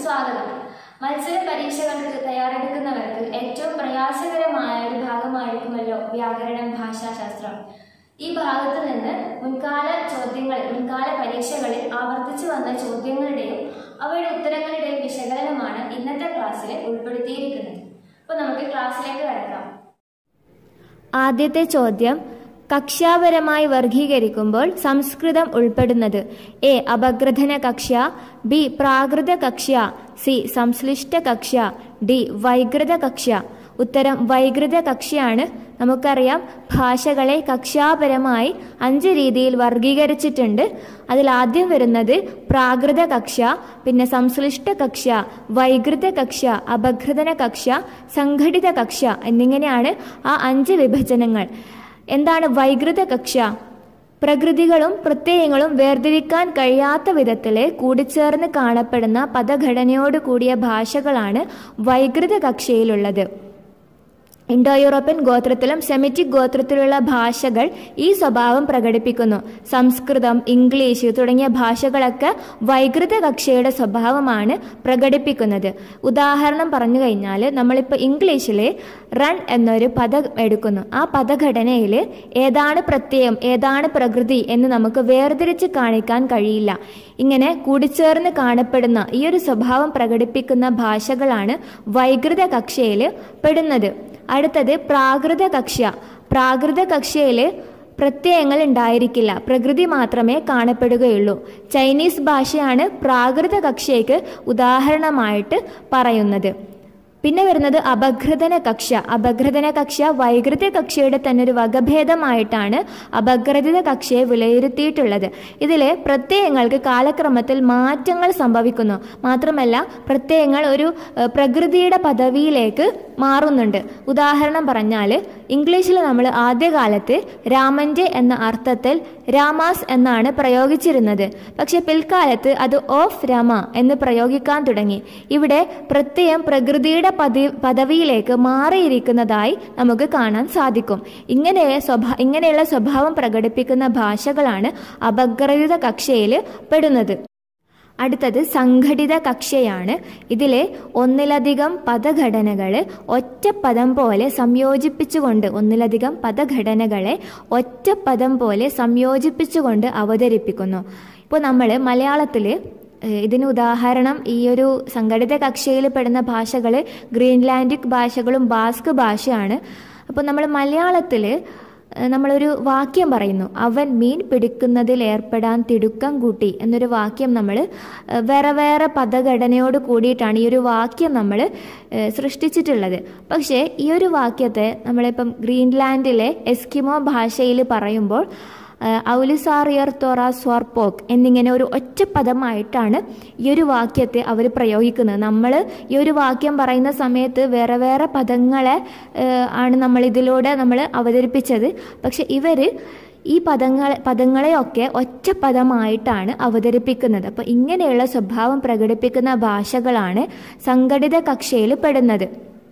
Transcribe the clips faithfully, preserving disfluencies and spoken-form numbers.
സ്വാഗതം. മത്സര പരീക്ഷകൾക്ക് തയ്യാറെടുക്കുന്നവർക്ക് ഏറ്റവും പ്രയാസകരമായ ഒരു ഭാഗമായിരിക്കുമല്ലോ വ്യാകരണം, ഭാഷാശാസ്ത്രം. ഈ ഭാഗത്ത് നിന്ന് മുൻകാല ചോദ്യങ്ങൾ മുൻകാല പരീക്ഷകളിൽ ആവർത്തിച്ചു വന്ന ചോദ്യങ്ങളുടെയും അവയുടെ ഉത്തരങ്ങളുടെയും വിശകലനമാണ് ഇന്നത്തെ ക്ലാസ്സിൽ ഉൾപ്പെടുത്തിയിരിക്കുന്നത്. അപ്പോൾ നമുക്ക് ക്ലാസ്സിലേക്ക് കടക്കാം. ആദ്യത്തെ ചോദ്യം, കക്ഷ്യാപരമായി വർഗീകരിക്കുമ്പോൾ സംസ്കൃതം ഉൾപ്പെടുന്നത്: എ അപഗ്രഥന കക്ഷ്യ, ബി പ്രാകൃത കക്ഷ്യ, സി സംശ്ലിഷ്ട കക്ഷ്യ, ഡി വൈകൃത കക്ഷ്യ. ഉത്തരം വൈകൃത കക്ഷ്യയാണ്. നമുക്കറിയാം, ഭാഷകളെ കക്ഷ്യാപരമായി അഞ്ച് രീതിയിൽ വർഗീകരിച്ചിട്ടുണ്ട്. അതിൽ ആദ്യം വരുന്നത് പ്രാകൃത കക്ഷ്യ, പിന്നെ സംശ്ലിഷ്ട കക്ഷ്യ, വൈകൃത കക്ഷ്യ, അപഗ്രഥന കക്ഷ്യ, സംഘടിത കക്ഷ്യ എന്നിങ്ങനെയാണ് ആ അഞ്ച് വിഭജനങ്ങൾ. എന്താണ് വൈകൃത കക്ഷ്യ? പ്രകൃതികളും പ്രത്യയങ്ങളും വേർതിരിക്കാൻ കഴിയാത്ത വിധത്തിൽ കൂടിച്ചേർന്ന് കാണപ്പെടുന്ന പദഘടനയോട് കൂടിയ ഭാഷകളാണ് വൈകൃത കക്ഷ്യയിലുള്ളത്. ഇൻഡോ യൂറോപ്യൻ ഗോത്രത്തിലും സെമിറ്റിക് ഗോത്രത്തിലുള്ള ഭാഷകൾ ഈ സ്വഭാവം പ്രകടിപ്പിക്കുന്നു. സംസ്കൃതം, ഇംഗ്ലീഷ് തുടങ്ങിയ ഭാഷകളൊക്കെ വൈകൃത കക്ഷ്യയുടെ സ്വഭാവമാണ് പ്രകടിപ്പിക്കുന്നത്. ഉദാഹരണം പറഞ്ഞു കഴിഞ്ഞാൽ, നമ്മളിപ്പോൾ ഇംഗ്ലീഷിൽ റൺ എന്നൊരു പദം എടുക്കുന്നു. ആ പദഘടനയിൽ ഏതാണ് പ്രത്യയം, ഏതാണ് പ്രകൃതി എന്ന് നമുക്ക് വേർതിരിച്ച് കാണിക്കാൻ കഴിയില്ല. ഇങ്ങനെ കൂടിച്ചേർന്ന് കാണപ്പെടുന്ന ഈ ഒരു സ്വഭാവം പ്രകടിപ്പിക്കുന്ന ഭാഷകളാണ് വൈകൃത കക്ഷ്യയിൽ പെടുന്നത്. അടുത്തത് പ്രാകൃത കക്ഷ്യ. പ്രാകൃത കക്ഷ്യയിൽ പ്രത്യയങ്ങൾ ഉണ്ടായിരിക്കില്ല, പ്രകൃതി മാത്രമേ കാണപ്പെടുകയുള്ളൂ. ചൈനീസ് ഭാഷയാണ് പ്രാകൃത കക്ഷ്യയ്ക്ക് ഉദാഹരണമായിട്ട് പറയുന്നത്. പിന്നെ വരുന്നത് അപഗ്രഥന കക്ഷ്യ. അപഗ്രഥന കക്ഷ്യ വൈകൃത കക്ഷ്യയുടെ തന്നെ ഒരു വകഭേദമായിട്ടാണ് അപഗ്രഥിത കക്ഷ്യയെ വിലയിരുത്തിയിട്ടുള്ളത്. ഇതിൽ പ്രത്യയങ്ങൾക്ക് കാലക്രമത്തിൽ മാറ്റങ്ങൾ സംഭവിക്കുന്നു. മാത്രമല്ല, പ്രത്യയങ്ങൾ ഒരു പ്രകൃതിയുടെ പദവിയിലേക്ക് മാറുന്നുണ്ട്. ഉദാഹരണം പറഞ്ഞാൽ, ഇംഗ്ലീഷിൽ നമ്മൾ ആദ്യകാലത്ത് രാമൻ്റെ എന്ന അർത്ഥത്തിൽ രാമാസ് എന്നാണ് പ്രയോഗിച്ചിരുന്നത്. പക്ഷെ പിൽക്കാലത്ത് അത് ഓഫ് രമ എന്ന് പ്രയോഗിക്കാൻ തുടങ്ങി. ഇവിടെ പ്രത്യയം പ്രകൃതിയുടെ പദ പദവിയിലേക്ക് മാറിയിരിക്കുന്നതായി നമുക്ക് കാണാൻ സാധിക്കും. ഇങ്ങനെ സ്വഭാ ഇങ്ങനെയുള്ള സ്വഭാവം പ്രകടിപ്പിക്കുന്ന ഭാഷകളാണ് അപഗ്രഥിത കക്ഷ്യയിൽ പെടുന്നത്. അടുത്തത് സംഘടിത കക്ഷ്യയാണ്. ഇതിലെ ഒന്നിലധികം പദഘടനകൾ ഒറ്റപ്പദം പോലെ സംയോജിപ്പിച്ചുകൊണ്ട് ഒന്നിലധികം പദഘടനകളെ ഒറ്റപ്പദം പോലെ സംയോജിപ്പിച്ചുകൊണ്ട് അവതരിപ്പിക്കുന്നു. ഇപ്പോൾ നമ്മൾ മലയാളത്തിൽ ഇതിന് ഉദാഹരണം ഈ ഒരു സംഘടിത കക്ഷ്യയിൽ പെടുന്ന ഭാഷകൾ ഗ്രീൻലാൻഡിക് ഭാഷകളും ബാസ്ക് ഭാഷയാണ്. അപ്പോൾ നമ്മൾ മലയാളത്തിൽ നമ്മളൊരു വാക്യം പറയുന്നു, അവൻ മീൻ പിടിക്കുന്നതിൽ ഏർപ്പെടാൻ തിടുക്കം കൂട്ടി എന്നൊരു വാക്യം നമ്മൾ വേറെ വേറെ പദഘടനയോട് കൂടിയിട്ടാണ് ഈ ഒരു വാക്യം നമ്മൾ സൃഷ്ടിച്ചിട്ടുള്ളത്. പക്ഷേ ഈ ഒരു വാക്യത്തെ നമ്മളിപ്പം ഗ്രീൻലാൻഡിലെ എസ്കിമോ ഭാഷയിൽ പറയുമ്പോൾ ഔലിസാറിയർ തോറ സ്വർപോക്ക് എന്നിങ്ങനെ ഒരു ഒറ്റ പദമായിട്ടാണ് ഈ ഒരു വാക്യത്തെ അവർ പ്രയോഗിക്കുന്നത്. നമ്മൾ ഈ ഒരു വാക്യം പറയുന്ന സമയത്ത് വേറെ വേറെ പദങ്ങളെ ആണ് നമ്മൾ ഇതിലൂടെ നമ്മൾ അവതരിപ്പിച്ചത്. പക്ഷെ ഇവർ ഈ പദങ്ങളെ പദങ്ങളെയൊക്കെ ഒറ്റ പദമായിട്ടാണ് അവതരിപ്പിക്കുന്നത്. അപ്പോൾ ഇങ്ങനെയുള്ള സ്വഭാവം പ്രകടിപ്പിക്കുന്ന ഭാഷകളാണ് സംഘടിത കക്ഷ്യയിൽ പെടുന്നത്.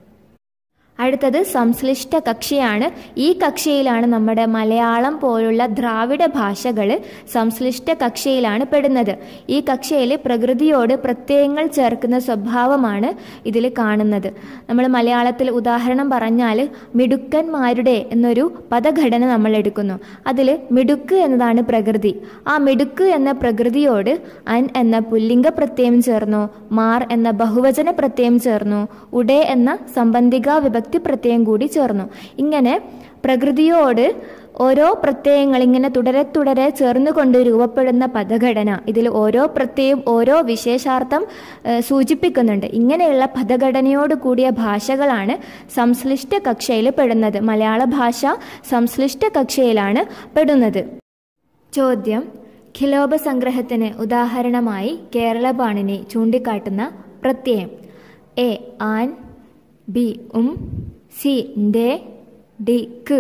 അടുത്തത് സംശ്ലിഷ്ട കക്ഷ്യയാണ്. ഈ കക്ഷ്യയിലാണ് നമ്മുടെ മലയാളം പോലുള്ള ദ്രാവിഡ ഭാഷകൾ സംശ്ലിഷ്ട കക്ഷ്യയിലാണ് പെടുന്നത്. ഈ കക്ഷ്യയിൽ പ്രകൃതിയോട് പ്രത്യയങ്ങൾ ചേർക്കുന്ന സ്വഭാവമാണ് ഇതിൽ കാണുന്നത്. നമ്മൾ മലയാളത്തിൽ ഉദാഹരണം പറഞ്ഞാൽ, മിടുക്കന്മാരുടെ എന്നൊരു പദഘടന നമ്മൾ എടുക്കുന്നു. അതിൽ മിടുക്ക് എന്നതാണ് പ്രകൃതി. ആ മിടുക്ക് എന്ന പ്രകൃതിയോട് അൻ എന്ന പുല്ലിംഗ പ്രത്യയം ചേർന്നു, മാർ എന്ന ബഹുവചന പ്രത്യയം ചേർന്നു, ഉടേ എന്ന സംബന്ധിക വിഭക്തി പ്രത്യയം കൂടി ചേർന്നു. ഇങ്ങനെ പ്രകൃതിയോട് ഓരോ പ്രത്യയങ്ങൾ ഇങ്ങനെ തുടരെ തുടരെ ചേർന്നുകൊണ്ട് രൂപപ്പെടുന്ന പദഘടന, ഇതിൽ ഓരോ പ്രത്യയം ഓരോ വിശേഷാർത്ഥം സൂചിപ്പിക്കുന്നുണ്ട്. ഇങ്ങനെയുള്ള പദഘടനയോട് കൂടിയ ഭാഷകളാണ് സംശ്ലിഷ്ട കക്ഷ്യയിൽ പെടുന്നത്. മലയാള ഭാഷ സംശ്ലിഷ്ട കക്ഷ്യയിലാണ് പെടുന്നത്. ചോദ്യം, ഖിലോപസംഗ്രഹത്തിന് ഉദാഹരണമായി കേരള പാണിനി ചൂണ്ടിക്കാട്ടുന്ന പ്രത്യയം: എ ആൻ, ബി ഉം, സി ഡേ, ഡി ക്.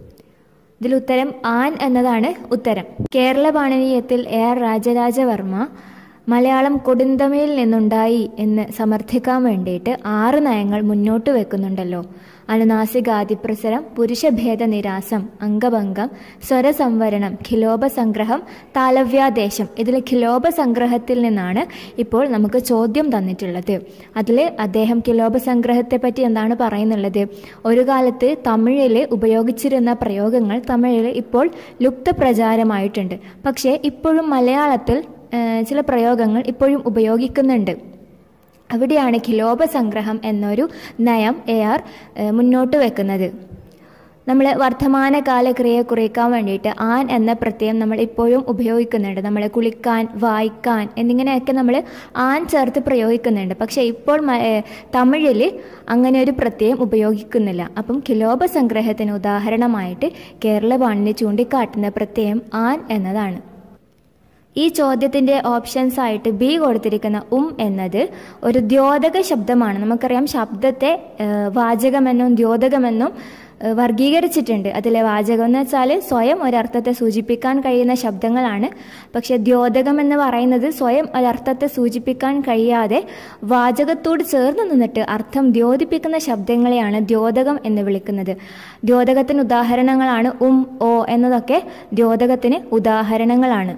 ഇതിൽ ഉത്തരം ആൻ എന്നതാണ് ഉത്തരം. കേരള പാണിനീയത്തിൽ എ ആർ രാജരാജവർമ്മ മലയാളം കൊടുന്തമിഴിൽ നിന്നുണ്ടായി എന്ന് സമർത്ഥിക്കാൻ വേണ്ടിയിട്ട് ആറ് നയങ്ങൾ മുന്നോട്ട് വെക്കുന്നുണ്ടല്ലോ. അനുനാസികാതിപ്രസരം, പുരുഷഭേദ നിരാസം, അംഗഭംഗം, സ്വരസംവരണം, ഖിലോപസംഗ്രഹം, താലവ്യാദേശം. ഇതിൽ ഖിലോപസംഗ്രഹത്തിൽ നിന്നാണ് ഇപ്പോൾ നമുക്ക് ചോദ്യം തന്നിട്ടുള്ളത്. അതിൽ അദ്ദേഹം ഖിലോപസംഗ്രഹത്തെ പറ്റി എന്താണ് പറയുന്നുള്ളത്? ഒരു കാലത്ത് തമിഴിൽ ഉപയോഗിച്ചിരുന്ന പ്രയോഗങ്ങൾ തമിഴിൽ ഇപ്പോൾ ലുപ്തപ്രചാരമായിട്ടുണ്ട്. പക്ഷേ ഇപ്പോഴും മലയാളത്തിൽ ചില പ്രയോഗങ്ങൾ ഇപ്പോഴും ഉപയോഗിക്കുന്നുണ്ട്. അവിടെയാണ് ഖിലോപസംഗ്രഹം എന്നൊരു നയം എ ആർ മുന്നോട്ട് വെക്കുന്നത്. നമ്മൾ വർത്തമാനകാല ക്രിയയെ കുറിക്കാൻ വേണ്ടിയിട്ട് ആൻ എന്ന പ്രത്യയം നമ്മൾ ഇപ്പോഴും ഉപയോഗിക്കുന്നുണ്ട്. നമ്മൾ കുളിക്കാൻ, വായിക്കാൻ എന്നിങ്ങനെയൊക്കെ നമ്മൾ ആൻ ചേർത്ത് പ്രയോഗിക്കുന്നുണ്ട്. പക്ഷേ ഇപ്പോൾ തമിഴിൽ അങ്ങനെ ഒരു പ്രത്യയം ഉപയോഗിക്കുന്നില്ല. അപ്പം ഖിലോപസംഗ്രഹത്തിന് ഉദാഹരണമായിട്ട് കേരള പാണിനി ചൂണ്ടിക്കാട്ടുന്ന പ്രത്യയം ആൻ എന്നതാണ്. ഈ ചോദ്യത്തിൻ്റെ ഓപ്ഷൻസ് ആയിട്ട് ബി കൊടുത്തിരിക്കുന്ന ഉം എന്നത് ഒരു ദ്യോതക ശബ്ദമാണ്. നമുക്കറിയാം ശബ്ദത്തെ വാചകമെന്നും ദ്യോതകമെന്നും വർഗീകരിച്ചിട്ടുണ്ട്. അതിലെ വാചകം എന്ന് വെച്ചാൽ സ്വയം ഒരർത്ഥത്തെ സൂചിപ്പിക്കാൻ കഴിയുന്ന ശബ്ദങ്ങളാണ്. പക്ഷെ ദ്യോതകം എന്ന് പറയുന്നത് സ്വയം ഒരർത്ഥത്തെ സൂചിപ്പിക്കാൻ കഴിയാതെ വാചകത്തോട് ചേർന്ന് നിന്നിട്ട് അർത്ഥം ദ്യോതിപ്പിക്കുന്ന ശബ്ദങ്ങളെയാണ് ദ്യോതകം എന്ന് വിളിക്കുന്നത്. ദ്യോതകത്തിന് ഉദാഹരണങ്ങളാണ് ഉം, ഓ എന്നതൊക്കെ ദ്യോതകത്തിന് ഉദാഹരണങ്ങളാണ്.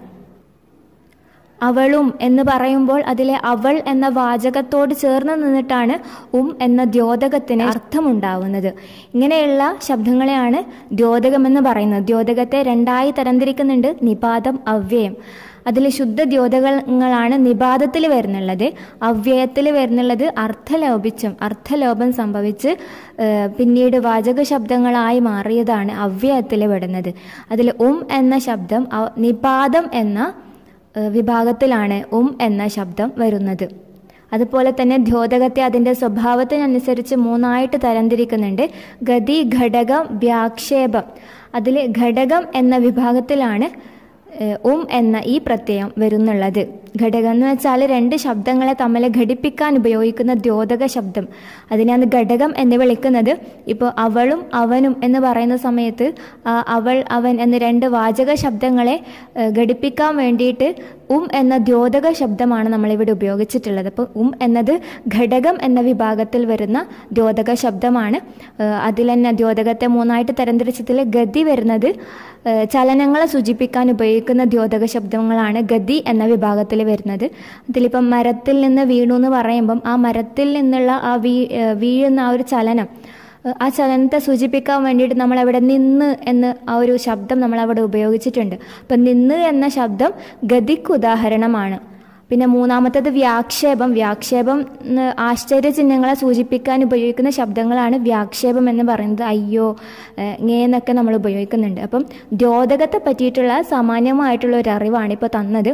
അവളും എന്ന് പറയുമ്പോൾ അതിലെ അവൾ എന്ന വാചകത്തോട് ചേർന്ന് നിന്നിട്ടാണ് ഉം എന്ന ദ്യോതകത്തിന് അർത്ഥമുണ്ടാവുന്നത്. ഇങ്ങനെയുള്ള ശബ്ദങ്ങളെയാണ് ദ്യോതകമെന്ന് പറയുന്നത്. ദ്യോതകത്തെ രണ്ടായി തരംതിരിക്കുന്നുണ്ട്: നിപാതം, അവ്യയം. അതിൽ ശുദ്ധ ദ്യോതകങ്ങളാണ് നിപാതത്തിൽ വരുന്നുള്ളത്. അവ്യയത്തിൽ വരുന്നുള്ളത് അർത്ഥലോപിച്ചും അർത്ഥലോപം സംഭവിച്ച് പിന്നീട് വാചക ശബ്ദങ്ങളായി മാറിയതാണ് അവ്യയത്തിൽ വരുന്നത്. അതിൽ ഉം എന്ന ശബ്ദം നിപാതം എന്ന വിഭാഗത്തിലാണ് ഉം എന്ന ശബ്ദം വരുന്നത്. അതുപോലെ തന്നെ ദ്യോതകത്തെ അതിൻ്റെ സ്വഭാവത്തിനനുസരിച്ച് മൂന്നായിട്ട് തരംതിരിക്കുന്നുണ്ട്: ഗതി, ഘടകം, വ്യാക്ഷേപം. അതിൽ ഘടകം എന്ന വിഭാഗത്തിലാണ് ഉം എന്ന ഈ പ്രത്യയം വരുന്നുള്ളത്. ഘടകം എന്ന് വെച്ചാൽ രണ്ട് ശബ്ദങ്ങളെ തമ്മിൽ ഘടിപ്പിക്കാൻ ഉപയോഗിക്കുന്ന ദ്യോതക ശബ്ദം, അതിനാണ് ഘടകം എന്ന് വിളിക്കുന്നത്. ഇപ്പോൾ അവളും അവനും എന്ന് പറയുന്ന സമയത്ത് അവൾ, അവൻ എന്ന രണ്ട് വാചക ശബ്ദങ്ങളെ ഘടിപ്പിക്കാൻ വേണ്ടിയിട്ട് ഉം എന്ന ദ്യോതക ശബ്ദമാണ് നമ്മളിവിടെ ഉപയോഗിച്ചിട്ടുള്ളത്. അപ്പോൾ ഉം എന്നത് ഘടകം എന്ന വിഭാഗത്തിൽ വരുന്ന ദ്യോതക ശബ്ദമാണ്. അതിൽ തന്നെ ദ്യോതകത്തെ മൂന്നായിട്ട് തരംതിരിച്ചതിൽ ഗതി വരുന്നത് ചലനങ്ങളെ സൂചിപ്പിക്കാൻ ഉപയോഗിക്കുന്ന ദ്യോതക ശബ്ദങ്ങളാണ് ഗതി എന്ന വിഭാഗത്തിൽ വരുന്നത്. അതിലിപ്പം മരത്തിൽ നിന്ന് വീണു എന്ന് പറയുമ്പം ആ മരത്തിൽ നിന്നുള്ള ആ വീ വീഴുന്ന ആ ഒരു ചലനം, ആ ചലനത്തെ സൂചിപ്പിക്കാൻ വേണ്ടിയിട്ട് നമ്മളവിടെ നിന്ന് എന്ന് ആ ഒരു ശബ്ദം നമ്മളവിടെ ഉപയോഗിച്ചിട്ടുണ്ട്. അപ്പം നിന്ന് എന്ന ശബ്ദം ഗതിക്ക് ഉദാഹരണമാണ്. പിന്നെ മൂന്നാമത്തേത് വ്യാക്ഷേപം. വ്യാക്ഷേപം ആശ്ചര്യചിഹ്നങ്ങളെ സൂചിപ്പിക്കാൻ ഉപയോഗിക്കുന്ന ശബ്ദങ്ങളാണ് വ്യാക്ഷേപം എന്ന് പറയുന്നത്. അയ്യോ, ഇങ്ങനെയൊക്കെ നമ്മൾ ഉപയോഗിക്കുന്നുണ്ട്. അപ്പം ദ്യോതകത്തെ പറ്റിയിട്ടുള്ള സാമാന്യമായിട്ടുള്ള ഒരു അറിവാണ് ഇപ്പോൾ തന്നത്.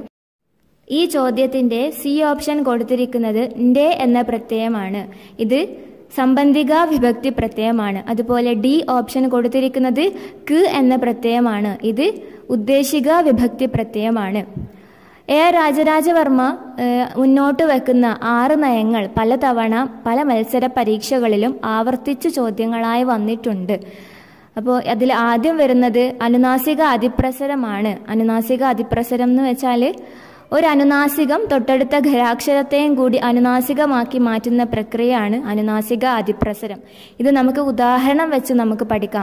ഈ ചോദ്യത്തിൻ്റെ സി ഓപ്ഷൻ കൊടുത്തിരിക്കുന്നത് ന്റെ എന്ന പ്രത്യയമാണ്. ഇത് സംബന്ധിക വിഭക്തി പ്രത്യയമാണ്. അതുപോലെ ഡി ഓപ്ഷൻ കൊടുത്തിരിക്കുന്നത് ക് എന്ന പ്രത്യയമാണ്. ഇത് ഉദ്ദേശിക വിഭക്തി പ്രത്യയമാണ്. എ രാജരാജവർമ്മ മുന്നോട്ട് വെക്കുന്ന ആറ് നയങ്ങൾ പലതവണ പല മത്സര പരീക്ഷകളിലും ആവർത്തിച്ചു ചോദ്യങ്ങളായി വന്നിട്ടുണ്ട്. അപ്പോൾ അതിൽ ആദ്യം വരുന്നത് അനുനാസിക അതിപ്രസരമാണ്. അനുനാസിക അതിപ്രസരം എന്ന് വെച്ചാൽ ഒരു അനുനാസികം തൊട്ടടുത്ത ഖരാക്ഷരത്തെയും കൂടി അനുനാസികമാക്കി മാറ്റുന്ന പ്രക്രിയയാണ് അനുനാസിക അതിപ്രസരം. ഇത് നമുക്ക് ഉദാഹരണം വെച്ച് നമുക്ക് പഠിക്കാം.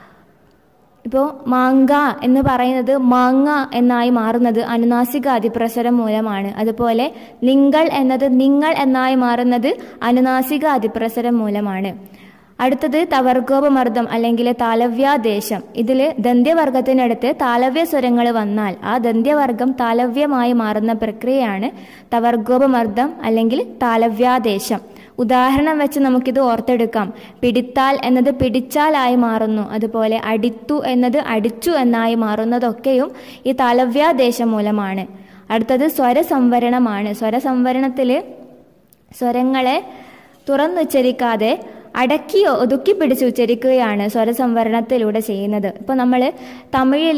ഇപ്പോൾ മാങ്ക എന്ന് പറയുന്നത് മാങ്ങ എന്നായി മാറുന്നത് അനുനാസിക അതിപ്രസരം മൂലമാണ്. അതുപോലെ നിങ്ങൾ എന്നത് നിങ്ങൾ എന്നായി മാറുന്നത് അനുനാസിക അതിപ്രസരം മൂലമാണ്. അടുത്തത് തവർഗോപമർദ്ദം അല്ലെങ്കിൽ താലവ്യാദേശം. ഇതിൽ ദന്ത്യവർഗത്തിനടുത്ത് താലവ്യ സ്വരങ്ങൾ വന്നാൽ ആ ദന്ത്യവർഗം താലവ്യമായി മാറുന്ന പ്രക്രിയയാണ് തവർഗോപമർദ്ദം അല്ലെങ്കിൽ താലവ്യാദേശം. ഉദാഹരണം വെച്ച് നമുക്കിത് ഓർത്തെടുക്കാം. പിടിത്താൽ എന്നത് പിടിച്ചാലായി മാറുന്നു. അതുപോലെ അടിത്തു എന്നത് അടിച്ചു എന്നായി മാറുന്നതൊക്കെയും ഈ താലവ്യാദേശം മൂലമാണ്. അടുത്തത് സ്വരസംവരണമാണ്. സ്വരസംവരണത്തിൽ സ്വരങ്ങളെ തുറന്നുച്ചരിക്കാതെ അടക്കി ഒതുക്കി പിടിച്ച് ഉച്ചരിക്കുകയാണ് സ്വരസംവരണത്തിലൂടെ ചെയ്യുന്നത്. ഇപ്പോൾ നമ്മൾ തമിഴിൽ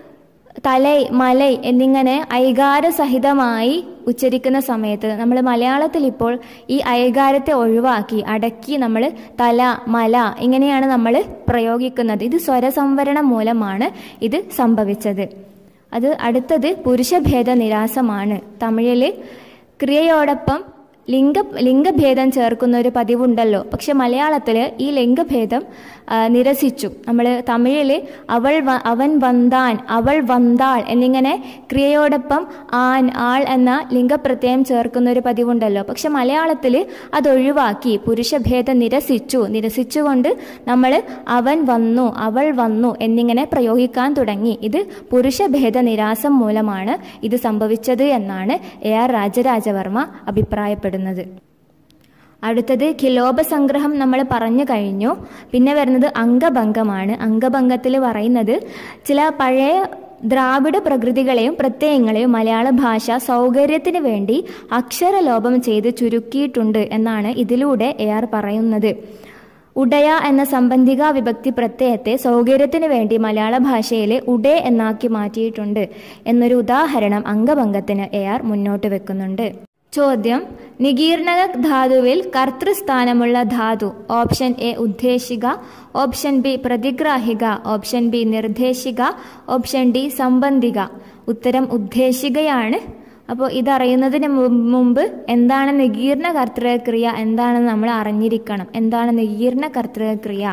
തലൈ, മലൈ എന്നിങ്ങനെ ഐകാരസഹിതമായി ഉച്ചരിക്കുന്ന സമയത്ത് നമ്മൾ മലയാളത്തിൽ ഇപ്പോൾ ഈ ഐകാരത്തെ ഒഴിവാക്കി അടക്കി നമ്മൾ തല, മല ഇങ്ങനെയാണ് നമ്മൾ പ്രയോഗിക്കുന്നത്. ഇത് സ്വരസംവരണം മൂലമാണ് ഇത് സംഭവിച്ചത്. അത് അടുത്തത് പുരുഷഭേദ നിരാസമാണ്. തമിഴിൽ ക്രിയയോടൊപ്പം ലിംഗ ലിംഗഭേദം ചേർക്കുന്ന ഒരു പതിവുണ്ടല്ലോ, പക്ഷെ മലയാളത്തിൽ ഈ ലിംഗഭേദം നിരസിച്ചു. നമ്മൾ തമിഴിൽ അവൾ അവൻ വന്താൻ, അവൾ വന്താൾ എന്നിങ്ങനെ ക്രിയയോടൊപ്പം ആൻ, ആൾ എന്ന ലിംഗപ്രത്യയം ചേർക്കുന്ന ഒരു പതിവുണ്ടല്ലോ, പക്ഷെ മലയാളത്തിൽ അതൊഴിവാക്കി പുരുഷഭേദം നിരസിച്ചു. നിരസിച്ചുകൊണ്ട് നമ്മൾ അവൻ വന്നു, അവൾ വന്നു എന്നിങ്ങനെ പ്രയോഗിക്കാൻ തുടങ്ങി. ഇത് പുരുഷഭേദ നിരാസം മൂലമാണ് ഇത് സംഭവിച്ചത് എന്നാണ് എ ആർ രാജരാജവർമ്മ അഭിപ്രായപ്പെടുന്നത്. അടുത്തത് കിലോപസംഗ്രഹം നമ്മൾ പറഞ്ഞു കഴിഞ്ഞു. പിന്നെ വരുന്നത് അംഗഭംഗമാണ്. അംഗഭംഗത്തിൽ പറയുന്നത് ചില പഴയ ദ്രാവിഡ പ്രകൃതികളെയും പ്രത്യയങ്ങളെയും മലയാള ഭാഷ സൗകര്യത്തിന് വേണ്ടി അക്ഷരലോപം ചെയ്ത് ചുരുക്കിയിട്ടുണ്ട് എന്നാണ് ഇതിലൂടെ എ ആർ പറയുന്നത്. ഉടയ എന്ന സംബന്ധിക വിഭക്തി പ്രത്യയത്തെ സൗകര്യത്തിന് വേണ്ടി മലയാള ഭാഷയിലെ ഉടേ എന്നാക്കി മാറ്റിയിട്ടുണ്ട് എന്നൊരു ഉദാഹരണം അംഗഭംഗത്തിന് എ ആർ മുന്നോട്ട് വെക്കുന്നുണ്ട്. ചോദ്യം: നികീർണക ധാതുവിൽ കർത്തൃസ്ഥാനമുള്ള ധാതു. ഓപ്ഷൻ എ ഉദ്ദേശിക, ഓപ്ഷൻ ബി പ്രതിഗ്രാഹിക, ഓപ്ഷൻ ബി നിർദ്ദേശിക, ഓപ്ഷൻ ഡി സംബന്ധിക. ഉത്തരം ഉദ്ദേശികയാണ്. അപ്പോൾ ഇതറിയുന്നതിന് മുമ്പ് എന്താണ് നികീർണ കർത്തൃക്രിയ എന്താണെന്ന് നമ്മൾ അറിഞ്ഞിരിക്കണം. എന്താണ് നികീർണ കർത്തൃക്രിയ?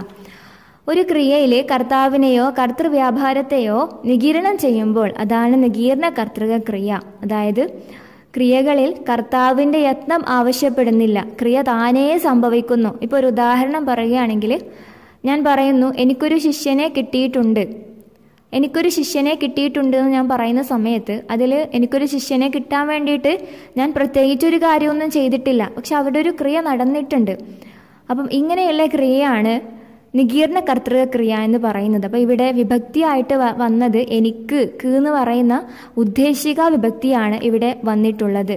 ഒരു ക്രിയയിൽ കർത്താവിനെയോ കർത്തൃവ്യാപാരത്തെയോ നികീർണം ചെയ്യുമ്പോൾ അതാണ് നികീർണ കർത്തൃക്രിയ. അതായത് ക്രിയകളിൽ കർത്താവിൻ്റെ യത്നം ആവശ്യപ്പെടുന്നില്ല, ക്രിയ താനേ സംഭവിക്കുന്നു. ഇപ്പോൾ ഒരു ഉദാഹരണം പറയുകയാണെങ്കിൽ, ഞാൻ പറയുന്നു എനിക്കൊരു ശിഷ്യനെ കിട്ടിയിട്ടുണ്ട്. എനിക്കൊരു ശിഷ്യനെ കിട്ടിയിട്ടുണ്ട് എന്ന് ഞാൻ പറയുന്ന സമയത്ത് അതിൽ എനിക്കൊരു ശിഷ്യനെ കിട്ടാൻ വേണ്ടിയിട്ട് ഞാൻ പ്രത്യേകിച്ചൊരു കാര്യമൊന്നും ചെയ്തിട്ടില്ല, പക്ഷെ അവിടെ ഒരു ക്രിയ നടന്നിട്ടുണ്ട്. അപ്പം ഇങ്ങനെയുള്ള ക്രിയയാണ് നികീർണ കർത്തൃക്രിയ എന്ന് പറയുന്നത്. അപ്പോൾ ഇവിടെ വിഭക്തിയായിട്ട് വന്നത് എനിക്ക് ക്ക് എന്ന് പറയുന്ന ഉദ്ദേശിക വിഭക്തിയാണ് ഇവിടെ വന്നിട്ടുള്ളത്.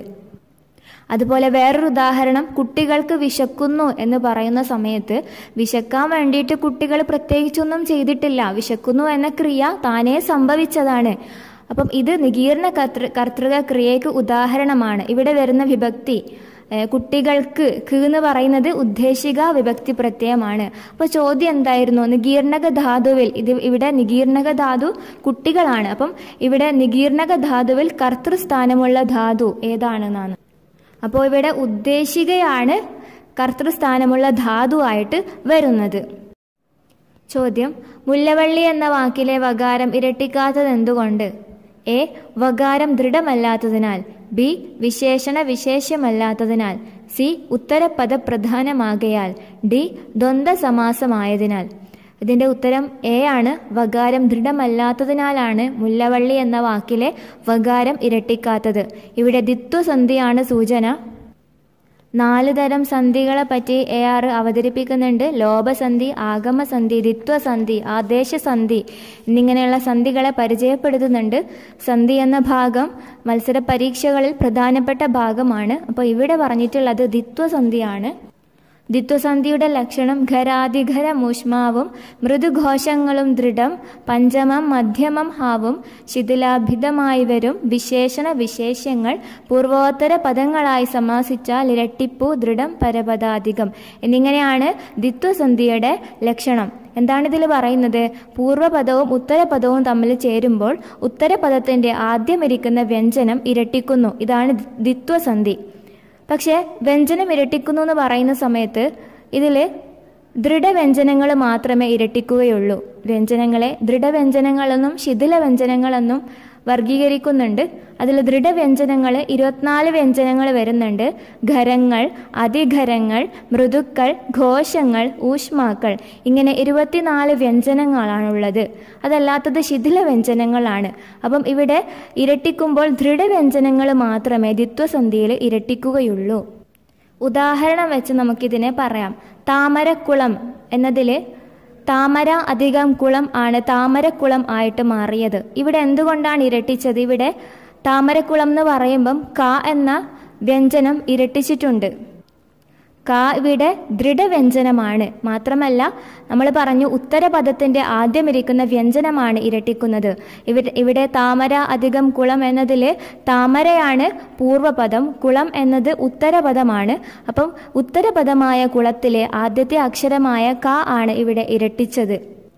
അതുപോലെ വേറൊരു ഉദാഹരണം, കുട്ടികൾക്ക് വിശക്കുന്നു എന്ന് പറയുന്ന സമയത്ത് വിശക്കാൻ വേണ്ടിയിട്ട് കുട്ടികൾ പ്രത്യേകിച്ചൊന്നും ചെയ്തിട്ടില്ല, വിശക്കുന്നു എന്ന ക്രിയ താനേ സംഭവിച്ചതാണ്. അപ്പം ഇത് നികീർണ കർത്തൃ കർത്തൃക ക്രിയയ്ക്ക് ഉദാഹരണമാണ്. ഇവിടെ വരുന്ന വിഭക്തി കുട്ടികൾക്ക് ക്ക് എന്ന് പറയുന്നത് ഉദ്ദേശിക വിഭക്തി പ്രത്യയമാണ്. അപ്പോൾ ചോദ്യം എന്തായിരുന്നു? നികീർണക ധാതുവിൽ, ഇത് ഇവിടെ നികീർണക ധാതു കുട്ടികളാണ്. അപ്പം ഇവിടെ നികീർണക ധാതുവിൽ കർത്തൃസ്ഥാനമുള്ള ധാതു ഏതാണെന്നാണ്. അപ്പോൾ ഇവിടെ ഉദ്ദേശികയാണ് കർത്തൃസ്ഥാനമുള്ള ധാതുവായിട്ട് വരുന്നത്. ചോദ്യം: മുല്ലവള്ളി എന്ന വാക്കിലെ വകാരം ഇരട്ടിക്കാത്തത് എന്തുകൊണ്ട്? എ വകാരം ദൃഢമല്ലാത്തതിനാൽ, ബി വിശേഷണ വിശേഷ്യമല്ലാത്തതിനാൽ, സി ഉത്തരപദ പ്രധാനമാകയാൽ, ഡി ദ്വന്ദ്വ സമാസമായതിനാൽ. ഇതിൻ്റെ ഉത്തരം എ ആണ്. വകാരം ദൃഢമല്ലാത്തതിനാലാണ് മുല്ലവള്ളി എന്ന വാക്കിലെ വകാരം ഇരട്ടിക്കാത്തത്. ഇവിടെ ദ്വിത്വസന്ധിയാണ് സൂചന. നാല് തരം സന്ധികളെ പറ്റി എ ആർ അവതരിപ്പിക്കുന്നുണ്ട്. ലോപസന്ധി, ആഗമസന്ധി, ദ്വിത്വസന്ധി, ആദേശസന്ധി എന്നിങ്ങനെയുള്ള സന്ധികളെ പരിചയപ്പെടുത്തുന്നുണ്ട്. സന്ധി എന്ന ഭാഗം മത്സര പരീക്ഷകളിൽ പ്രധാനപ്പെട്ട ഭാഗമാണ്. അപ്പോൾ ഇവിടെ പറഞ്ഞിട്ടുള്ളത് ദ്വിത്വസന്ധിയാണ്. ദ്വിത്വസന്ധിയുടെ ലക്ഷണം ഖരാധിഖര മൂഷ്മാവും മൃദുഘോഷങ്ങളും ദൃഢം പഞ്ചമം മധ്യമം ഹാവും ശിഥിലാഭിതമായി വരും വിശേഷണ വിശേഷ്യങ്ങൾ പൂർവോത്തര പദങ്ങളായി സമാസിച്ചാൽ ഇരട്ടിപ്പു ദൃഢം പരപദാധികം എന്നിങ്ങനെയാണ് ദ്വിത്വസന്ധിയുടെ ലക്ഷണം. എന്താണ് ഇതിൽ പറയുന്നത്? പൂർവ്വപദവും ഉത്തരപദവും തമ്മിൽ ചേരുമ്പോൾ ഉത്തരപദത്തിൻ്റെ ആദ്യം ഇരിക്കുന്ന വ്യഞ്ജനം ഇരട്ടിക്കുന്നു. ഇതാണ് ദ്വിത്വസന്ധി. പക്ഷേ വ്യഞ്ജനം ഇരട്ടിക്കുന്നു എന്ന് പറയുന്ന സമയത്ത് ഇതിൽ ദൃഢവ്യഞ്ജനങ്ങൾ മാത്രമേ ഇരട്ടിക്കുകയുള്ളൂ. വ്യഞ്ജനങ്ങളെ ദൃഢവ്യഞ്ജനങ്ങളെന്നും ശിഥില വ്യഞ്ജനങ്ങളെന്നും വർഗീകരിക്കുന്നുണ്ട്. അതിൽ ദൃഢവ്യഞ്ജനങ്ങൾ ഇരുപത്തിനാല് വ്യഞ്ജനങ്ങൾ വരുന്നുണ്ട്. ഖരങ്ങൾ, അതിഖരങ്ങൾ, മൃദുക്കൾ, ഘോഷങ്ങൾ, ഊഷ്മാക്കൾ ഇങ്ങനെ ഇരുപത്തിനാല് വ്യഞ്ജനങ്ങളാണുള്ളത്. അതല്ലാത്തത് ശിഥില വ്യഞ്ജനങ്ങളാണ്. അപ്പം ഇവിടെ ഇരട്ടിക്കുമ്പോൾ ദൃഢവ്യഞ്ജനങ്ങൾ മാത്രമേ ദ്വിത്വസന്ധിയിൽ ഇരട്ടിക്കുകയുള്ളൂ. ഉദാഹരണം വെച്ച് നമുക്കിതിനെ പറയാം. താമരക്കുളം എന്നതിൽ താമര അധികം കുളം ആണ് താമരക്കുളം ആയിട്ട് മാറിയത്. ഇവിടെ എന്തുകൊണ്ടാണ് ഇരട്ടിച്ചത്? ഇവിടെ താമരക്കുളം എന്ന് പറയുമ്പം ക എന്ന വ്യഞ്ജനം ഇരട്ടിച്ചിട്ടുണ്ട്. ക ഇവിടെ ദൃഢവ്യഞ്ജനമാണ്. മാത്രമല്ല നമ്മൾ പറഞ്ഞു ഉത്തരപദത്തിൻ്റെ ആദ്യം ഇരിക്കുന്ന വ്യഞ്ജനമാണ് ഇരട്ടിക്കുന്നത്. ഇവിടെ ഇവിടെ താമര അധികം കുളം എന്നതിൽ താമരയാണ് പൂർവ്വപദം, കുളം എന്നത് ഉത്തരപദമാണ്. അപ്പം ഉത്തരപദമായ കുളത്തിലെ ആദ്യത്തെ അക്ഷരമായ ക ആണ് ഇവിടെ ഇരട്ടിച്ചത്.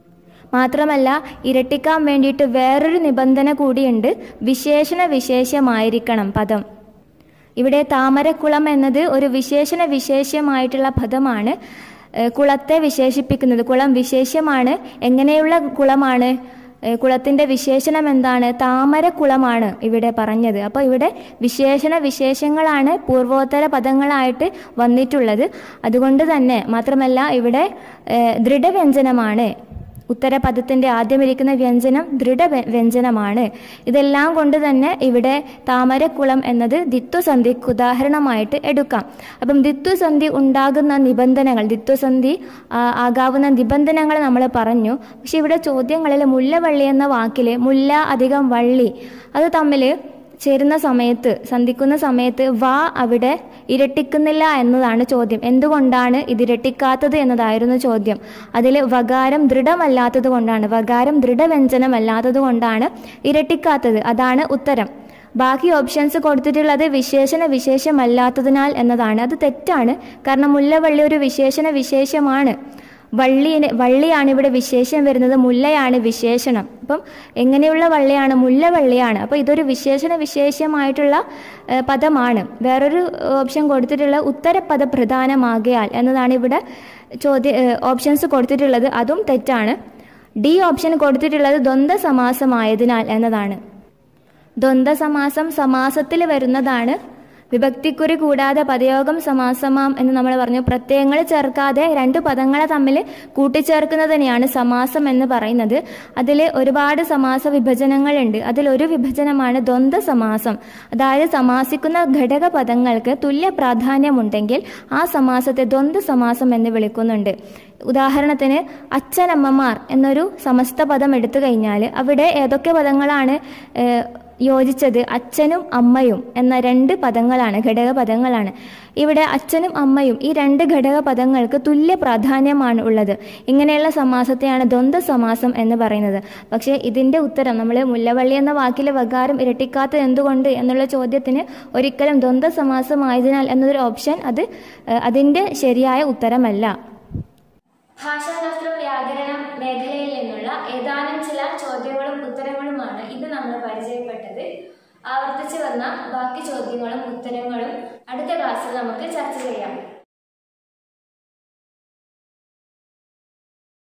മാത്രമല്ല ഇരട്ടിക്കാൻ വേണ്ടിയിട്ട് വേറൊരു നിബന്ധന കൂടിയുണ്ട്, വിശേഷണ വിശേഷമായിരിക്കണം പദം. ഇവിടെ താമരക്കുളം എന്നത് ഒരു വിശേഷണ വിശേഷമായിട്ടുള്ള പദമാണ്. കുളത്തെ വിശേഷിപ്പിക്കുന്നത്, കുളം വിശേഷ്യമാണ്. എങ്ങനെയുള്ള കുളമാണ്? കുളത്തിൻ്റെ വിശേഷണം എന്താണ്? താമരക്കുളമാണ് ഇവിടെ പറഞ്ഞത്. അപ്പോൾ ഇവിടെ വിശേഷണ വിശേഷങ്ങളാണ് പൂർവോത്തര പദങ്ങളായിട്ട് വന്നിട്ടുള്ളത്. അതുകൊണ്ട് തന്നെ മാത്രമല്ല ഇവിടെ ദൃഢവ്യഞ്ജനമാണ്. ഉത്തരപദത്തിൻ്റെ ആദ്യമിരിക്കുന്ന വ്യഞ്ജനം ദൃഢ വ്യഞ്ജനമാണ്. ഇതെല്ലാം കൊണ്ട് തന്നെ ഇവിടെ താമരക്കുളം എന്നത് ദ്വിത്വസന്ധിക്ക് ഉദാഹരണമായിട്ട് എടുക്കാം. അപ്പം ദ്വിത്വസന്ധി ഉണ്ടാകുന്ന നിബന്ധനകൾ, ദ്വിത്വസന്ധി ആകാവുന്ന നിബന്ധനകൾ നമ്മൾ പറഞ്ഞു. പക്ഷെ ഇവിടെ ചോദ്യങ്ങളിൽ മുല്ലവള്ളി എന്ന വാക്കിൽ മുല്ല അധികം വള്ളി അത് തമ്മിൽ ചേരുന്ന സമയത്ത്, സന്ധിക്കുന്ന സമയത്ത് വാ അവിടെ ഇരട്ടിക്കുന്നില്ല എന്നതാണ് ചോദ്യം. എന്തുകൊണ്ടാണ് ഇത് ഇരട്ടിക്കാത്തത് എന്നതായിരുന്നു ചോദ്യം. അതിൽ വകാരം ദൃഢമല്ലാത്തത് കൊണ്ടാണ്, വകാരം ദൃഢവ്യഞ്ജനമല്ലാത്തത് കൊണ്ടാണ് ഇരട്ടിക്കാത്തത്. അതാണ് ഉത്തരം. ബാക്കി ഓപ്ഷൻസ് കൊടുത്തിട്ടുള്ളത് വിശേഷണ വിശേഷമല്ലാത്തതിനാൽ എന്നതാണ്. അത് തെറ്റാണ്. കാരണം മുല്ലവള്ളി ഒരു വിശേഷണ വിശേഷമാണ്. വള്ളിന് വള്ളിയാണ് ഇവിടെ വിശേഷം വരുന്നത്, മുല്ലയാണ് വിശേഷണം. അപ്പം എങ്ങനെയുള്ള വള്ളിയാണ്? മുല്ലവള്ളിയാണ്. അപ്പോൾ ഇതൊരു വിശേഷണ വിശേഷമായിട്ടുള്ള പദമാണ്. വേറൊരു ഓപ്ഷൻ കൊടുത്തിട്ടുള്ള ഉത്തരപദ പ്രധാനമാകയാൽ എന്നതാണ് ഇവിടെ ചോദ്യ ഓപ്ഷൻസ് കൊടുത്തിട്ടുള്ളത്. അതും തെറ്റാണ്. ഡി ഓപ്ഷൻ കൊടുത്തിട്ടുള്ളത് ദ്വന്ദ്വ സമാസമായതിനാൽ എന്നതാണ്. ദ്വന്ദ്വ സമാസം സമാസത്തിൽ വരുന്നതാണ്. വിഭക്തിക്കുറി കൂടാതെ പദയോഗം സമാസമാം എന്ന് നമ്മൾ പറഞ്ഞു. പ്രത്യയങ്ങൾ ചേർക്കാതെ രണ്ട് പദങ്ങളെ തമ്മിൽ കൂട്ടിച്ചേർക്കുന്നതിനെയാണ് സമാസം എന്ന് പറയുന്നത്. അതിൽ ഒരുപാട് സമാസ വിഭജനങ്ങളുണ്ട്. അതിലൊരു വിഭജനമാണ് ദ്വന്ദ്വ സമാസം. അതായത് സമാസിക്കുന്ന ഘടക പദങ്ങൾക്ക് തുല്യ പ്രാധാന്യമുണ്ടെങ്കിൽ ആ സമാസത്തെ ദ്വന്ദ്വ സമാസം എന്ന് വിളിക്കുന്നുണ്ട്. ഉദാഹരണത്തിന് അച്ഛനമ്മമാർ എന്നൊരു സമസ്ത പദം എടുത്തു കഴിഞ്ഞാൽ അവിടെ ഏതൊക്കെ പദങ്ങളാണ് യോജിച്ചത്? അച്ഛനും അമ്മയും എന്ന രണ്ട് പദങ്ങളാണ്, ഘടക പദങ്ങളാണ്. ഇവിടെ അച്ഛനും അമ്മയും ഈ രണ്ട് ഘടക പദങ്ങൾക്ക് തുല്യ പ്രാധാന്യമാണ് ഉള്ളത്. ഇങ്ങനെയുള്ള സമാസത്തെയാണ് ദ്വന്ദ്വ സമാസം എന്ന് പറയുന്നത്. പക്ഷേ ഇതിൻ്റെ ഉത്തരം നമ്മൾ മുല്ലവള്ളി എന്ന വാക്കിലെ വകാരം ഇരട്ടിക്കാത്തത് എന്തുകൊണ്ട് എന്നുള്ള ചോദ്യത്തിന് ഒരിക്കലും ദ്വന്ദ്വ സമാസമായതിനാൽ എന്നൊരു ഓപ്ഷൻ അത് അതിൻ്റെ ശരിയായ ഉത്തരമല്ല. ഭാഷാശാസ്ത്രം വ്യാകരണം മേഖലയിൽ നിന്നുള്ള ഏതാനും ചില ചോദ്യങ്ങളും ഉത്തരങ്ങളുമാണ് ഇത് നമ്മൾ പരിചയപ്പെട്ടത്. ആവർത്തിച്ചു വന്ന ബാക്കി ചോദ്യങ്ങളും ഉത്തരങ്ങളും അടുത്ത ക്ലാസ്സിൽ നമുക്ക് ചർച്ച ചെയ്യാം.